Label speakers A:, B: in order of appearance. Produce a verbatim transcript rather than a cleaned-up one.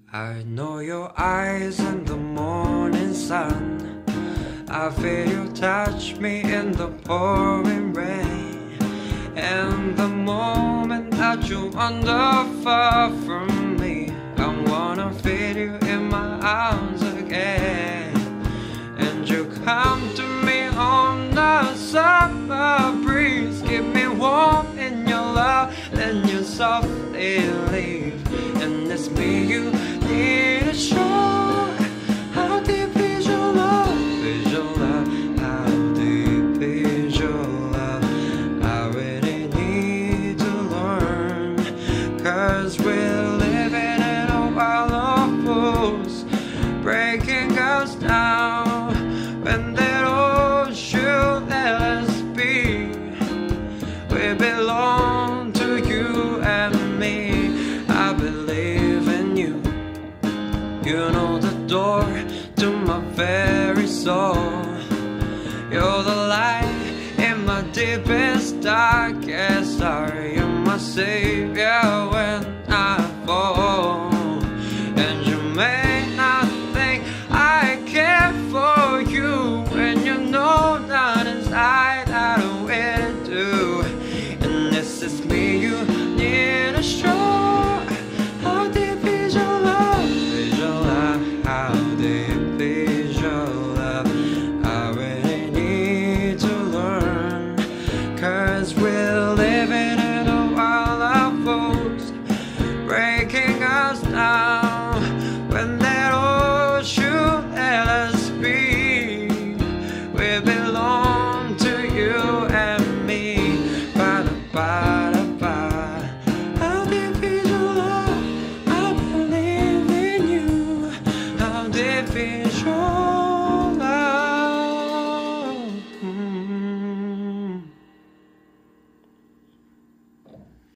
A: I know your eyes in the morning sun. I feel you touch me in the pouring rain. And the moment that you wander far from me, I wanna feel you in my arms again. And you come to me on the summer breeze, keep me warm in your love, then you softly leave. And it's me you need to show. How deep is your love? Is your love? How deep is your love? I really need to learn, 'cause we're living in a world of fools, breaking us down when they don't should let us be. We belong to you and me. I believe in you. You know the door to my very soul. You're the light in my deepest, darkest hour. You're my savior.